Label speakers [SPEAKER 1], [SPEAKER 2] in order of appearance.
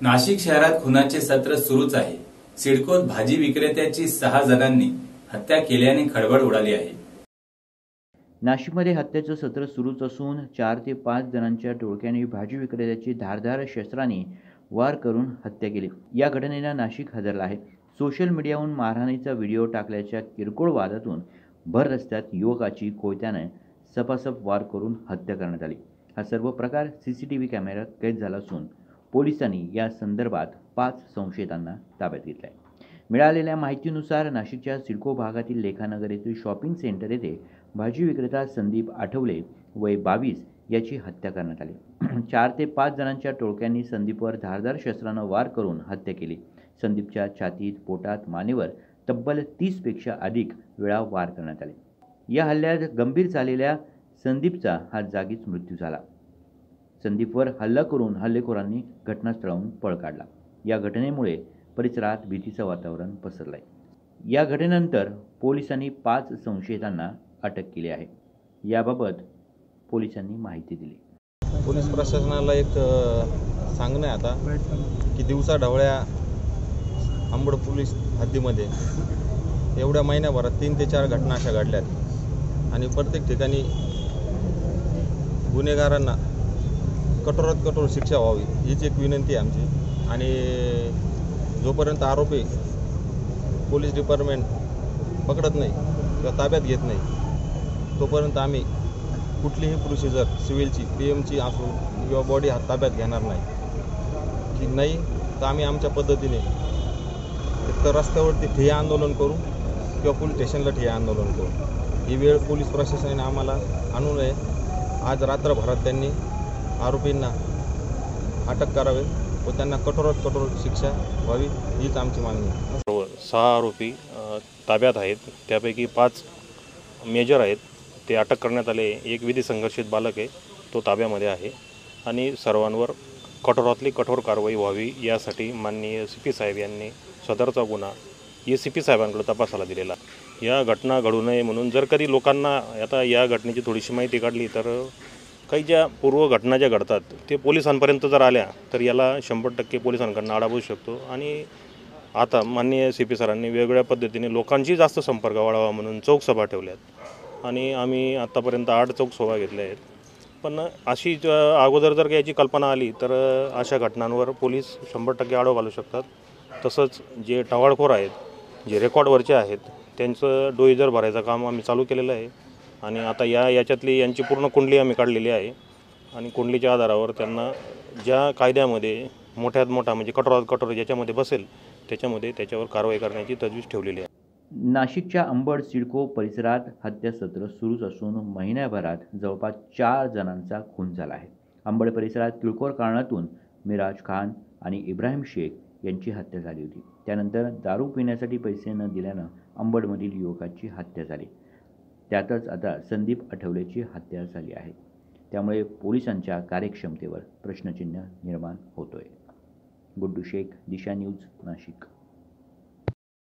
[SPEAKER 1] नाशिक शहरात खुनाचे सत्र सुरूच आहे। सिडकोत भाजी विक्रेत्याची 6 जणांनी हत्या केल्याने खळबळ उडाली आहे।
[SPEAKER 2] नाशिकमध्ये हत्येचं सत्र सुरूच असून 4 ते 5 जणांच्या टोळक्याने भाजी विक्रेत्याची धारदार शस्त्राने वार करून हत्या केली। या घटनेला नाशिक हादरला आहे। सोशल मीडियावरून मारहाणीचा व्हिडिओ टाकल्याच्या किरकोळ वादातून भर रस्त्यात युवकाची कोयत्याने सपासप वार करून हत्या करण्यात आली। हा सर्व प्रकार सीसीटीव्ही कॅमेऱ्यात कैद झाला असून पोलिसांनी या संदर्भात 5 संशयितांना ताब्यात घेतले आहे। मिळालेल्या माहितीनुसार नाशिकच्या सिडको भागातील लेखानगर येथील शॉपिंग सेंटर येथे भाजी विक्रेता संदीप आठवले वय 22 याची हत्या करण्यात आली। 4 ते 5 जणांच्या टोळक्यांनी संदीपवर धारदार शस्त्रानं वार करून हत्या केली। संदीपच्या छातीत, पोटात, मानेवर तब्बल 30 पेक्षा अधिक वेळा वार करण्यात आले। या हल्ल्यात गंभीर झालेल्या संदीपचा हा जागीच मृत्यू झाला। संदीपवर हल्ला करून हल्लेखोरांनी घटनास्थळावरून पळ काढला। या घटनेमुळे परिसरात भीतीचं वातावरण पसरलं आहे। या घटनेनंतर पोलिसांनी 5 संशयितांना अटक केली आहे। याबाबत पोलिसांनी माहिती दिली।
[SPEAKER 3] पोलीस प्रशासनाला एक सांगणं आहे आता की दिवसा ढवळ्या अंबड पोलीस हद्दीमध्ये एवढ्या महिन्याभरात 3 ते 4 घटना अशा घडल्यात आणि प्रत्येक ठिकाणी गुन्हेगारांना कठोरात कठोर शिक्षा व्हावी हीच एक विनंती आहे आमची। आणि जोपर्यंत आरोपी पोलीस डिपार्टमेंट पकडत नाही किंवा ताब्यात घेत नाही तोपर्यंत आम्ही कुठलीही प्रोसिजर सिव्हिलची पीएमची असो किंवा बॉडी ताब्यात घेणार नाही की नाही तर आम्ही आमच्या पद्धतीने एकतर रस्त्यावरती ठिय्या आंदोलन करू किंवा पोलीस स्टेशनला ठिय्या आंदोलन करू। ही वेळ पोलीस प्रशासनाने आम्हाला आणू नये। आज रात्रभरात त्यांनी आरोपींना अटक करावे व त्यांना कठोरात कठोर शिक्षा व्हावी हीच आमची मागणी आहे।
[SPEAKER 4] 6 आरोपी ताब्यात आहेत, त्यापैकी 5 मेजर आहेत, ते अटक करण्यात आले। एक विधी संघर्षित बालक आहे, तो ताब्यामध्ये आहे आणि सर्वांवर कठोरातली कठोर कारवाई व्हावी यासाठी माननीय CP साहेब यांनी सदरचा गुन्हा ACP साहेबांकडे तपासाला दिलेला। या घटना घडू नये म्हणून जर कधी लोकांना आता या घटनेची थोडीशी माहिती काढली तर काही ज्या पूर्व घटना ज्या घडतात ते पोलिसांपर्यंत जर आल्या तर याला 100% पोलिसांकडून आळा बसू शकतो। आणि आता माननीय CP सरांनी वेगवेगळ्या पद्धतीने लोकांची जास्त संपर्क वाढावा म्हणून चौकसभा ठेवल्यात आणि आम्ही आत्तापर्यंत 8 चौकसभा घेतल्या आहेत। पण अशी अगोदर जर याची कल्पना आली तर अशा घटनांवर पोलीस 100% आळा घालू शकतात। तसंच जे टवाळखोर आहेत, जे रेकॉर्डवरचे आहेत, त्यांचं डोईजर भरायचं काम आम्ही चालू केलेलं आहे आणि आता याच्यातली यांची पूर्ण कुंडली आम्ही काढलेली आहे आणि कुंडलीच्या आधारावर त्यांना ज्या कायद्यामध्ये मोठ्यात मोठा म्हणजे कठोरात कठोर ज्याच्यामध्ये बसेल त्याच्यामध्ये त्याच्यावर कारवाई करण्याची तजवीज ठेवलेली आहे।
[SPEAKER 2] नाशिकच्या अंबड सिडको परिसरात हत्यासत्र सुरूच असून महिन्याभरात जवळपास 4 जणांचा खून झाला आहे। अंबड परिसरात किरकोळ कारणातून मिराज खान आणि इब्राहिम शेख यांची हत्या झाली होती। त्यानंतर दारू पिण्यासाठी पैसे न दिल्यानं अंबडमधील युवकाची हत्या झाली। त्यातच आता संदीप आठवलेची हत्या झाली आहे। त्यामुळे पोलिसांच्या कार्यक्षमतेवर प्रश्नचिन्ह निर्माण होतोय। गुड्डू शेख, दिशा न्यूज, नाशिक।